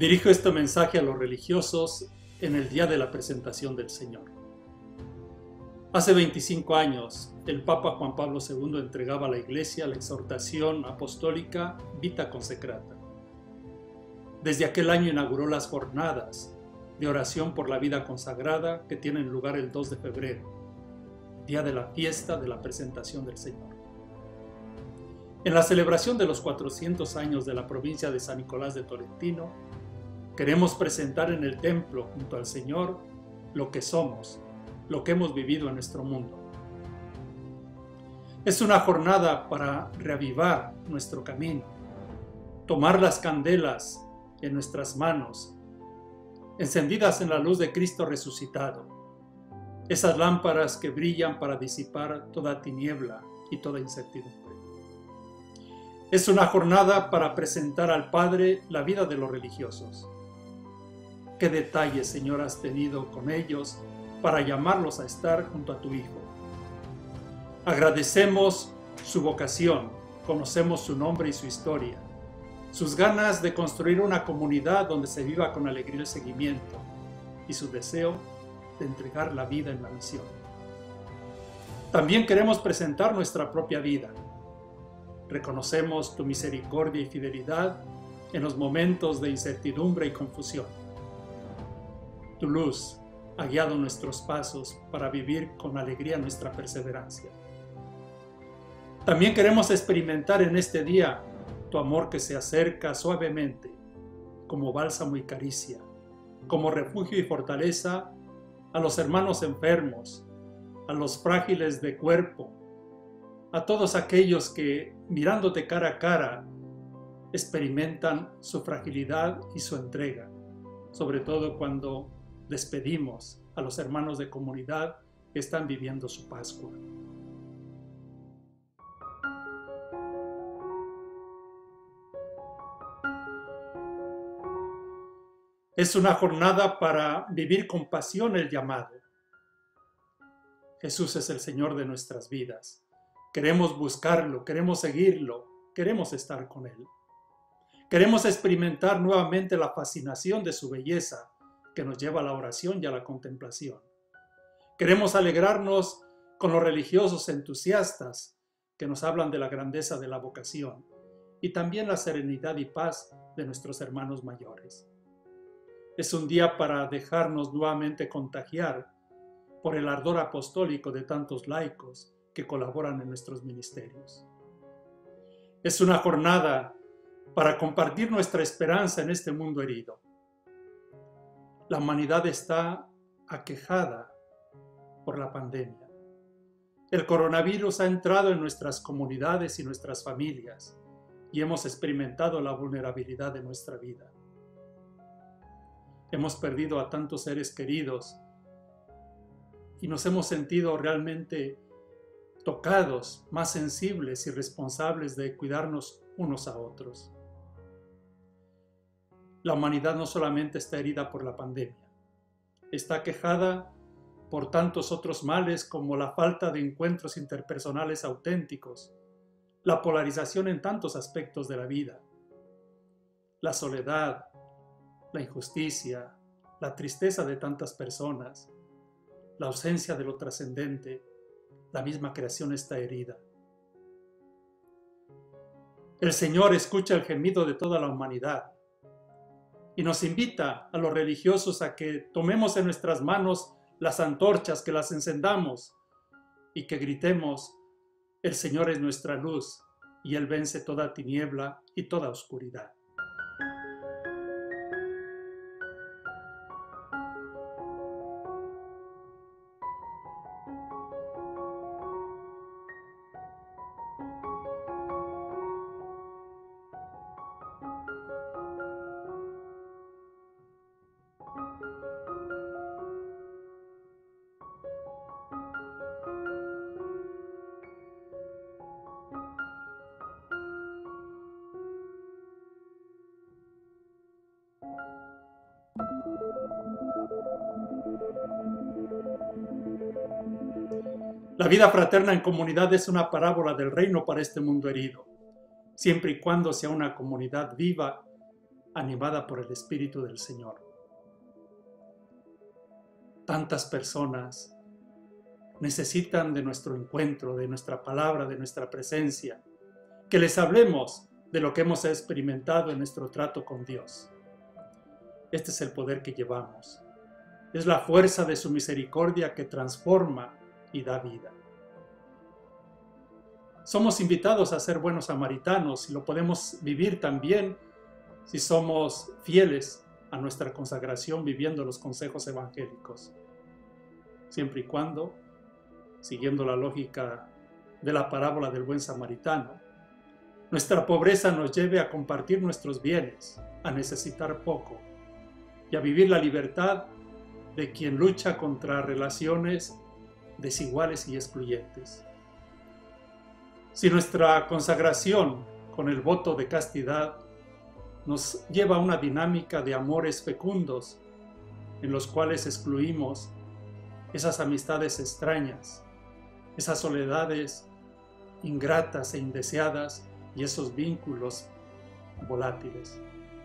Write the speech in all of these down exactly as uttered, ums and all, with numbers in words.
Dirijo este mensaje a los religiosos en el día de la presentación del Señor. Hace veinticinco años, el Papa Juan Pablo segundo entregaba a la Iglesia la exhortación apostólica Vita Consecrata. Desde aquel año inauguró las jornadas de oración por la vida consagrada que tienen lugar el dos de febrero, día de la fiesta de la presentación del Señor. En la celebración de los cuatrocientos años de la provincia de San Nicolás de Tolentino, queremos presentar en el templo junto al Señor lo que somos, lo que hemos vivido en nuestro mundo. Es una jornada para reavivar nuestro camino, tomar las candelas en nuestras manos, encendidas en la luz de Cristo resucitado, esas lámparas que brillan para disipar toda tiniebla y toda incertidumbre. Es una jornada para presentar al Padre la vida de los religiosos. ¿Qué detalles, Señor, has tenido con ellos para llamarlos a estar junto a tu Hijo? Agradecemos su vocación, conocemos su nombre y su historia, sus ganas de construir una comunidad donde se viva con alegría el seguimiento y su deseo de entregar la vida en la misión. También queremos presentar nuestra propia vida. Reconocemos tu misericordia y fidelidad en los momentos de incertidumbre y confusión. Tu luz ha guiado nuestros pasos para vivir con alegría nuestra perseverancia. También queremos experimentar en este día tu amor que se acerca suavemente, como bálsamo y caricia, como refugio y fortaleza a los hermanos enfermos, a los frágiles de cuerpo, a todos aquellos que, mirándote cara a cara, experimentan su fragilidad y su entrega, sobre todo cuando despedimos a los hermanos de comunidad que están viviendo su Pascua. Es una jornada para vivir con pasión el llamado. Jesús es el Señor de nuestras vidas. Queremos buscarlo, queremos seguirlo, queremos estar con Él. Queremos experimentar nuevamente la fascinación de su belleza que nos lleva a la oración y a la contemplación. Queremos alegrarnos con los religiosos entusiastas que nos hablan de la grandeza de la vocación y también la serenidad y paz de nuestros hermanos mayores. Es un día para dejarnos nuevamente contagiar por el ardor apostólico de tantos laicos que colaboran en nuestros ministerios. Es una jornada para compartir nuestra esperanza en este mundo herido. La humanidad está aquejada por la pandemia. El coronavirus ha entrado en nuestras comunidades y nuestras familias y hemos experimentado la vulnerabilidad de nuestra vida. Hemos perdido a tantos seres queridos y nos hemos sentido realmente tocados, más sensibles y responsables de cuidarnos unos a otros. La humanidad no solamente está herida por la pandemia, está aquejada por tantos otros males como la falta de encuentros interpersonales auténticos, la polarización en tantos aspectos de la vida, la soledad, la injusticia, la tristeza de tantas personas, la ausencia de lo trascendente. La misma creación está herida. El Señor escucha el gemido de toda la humanidad y nos invita a los religiosos a que tomemos en nuestras manos las antorchas, que las encendamos y que gritemos: el Señor es nuestra luz y Él vence toda tiniebla y toda oscuridad. La vida fraterna en comunidad es una parábola del reino para este mundo herido, siempre y cuando sea una comunidad viva animada por el Espíritu del Señor. Tantas personas necesitan de nuestro encuentro, de nuestra palabra, de nuestra presencia, que les hablemos de lo que hemos experimentado en nuestro trato con Dios. Este es el poder que llevamos. Es la fuerza de su misericordia que transforma y da vida. Somos invitados a ser buenos samaritanos y lo podemos vivir también si somos fieles a nuestra consagración viviendo los consejos evangélicos. Siempre y cuando, siguiendo la lógica de la parábola del buen samaritano, nuestra pobreza nos lleve a compartir nuestros bienes, a necesitar poco y a vivir la libertad de quien lucha contra relaciones desiguales y excluyentes. Si nuestra consagración con el voto de castidad nos lleva a una dinámica de amores fecundos en los cuales excluimos esas amistades extrañas, esas soledades ingratas e indeseadas y esos vínculos volátiles.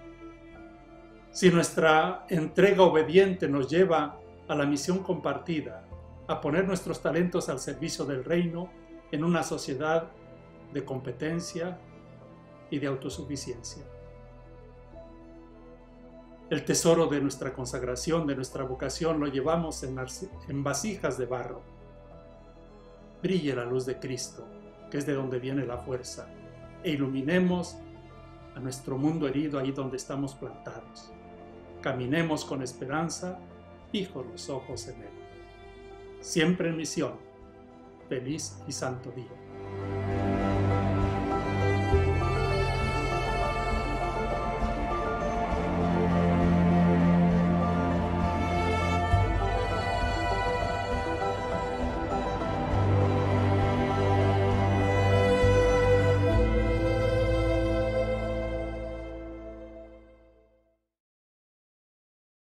Si nuestra entrega obediente nos lleva a la misión compartida, a poner nuestros talentos al servicio del reino en una sociedad de competencia y de autosuficiencia. El tesoro de nuestra consagración, de nuestra vocación, lo llevamos en, en vasijas de barro. Brille la luz de Cristo, que es de donde viene la fuerza, e iluminemos a nuestro mundo herido ahí donde estamos plantados. Caminemos con esperanza, fijos los ojos en Él. Siempre en misión. Feliz y santo día.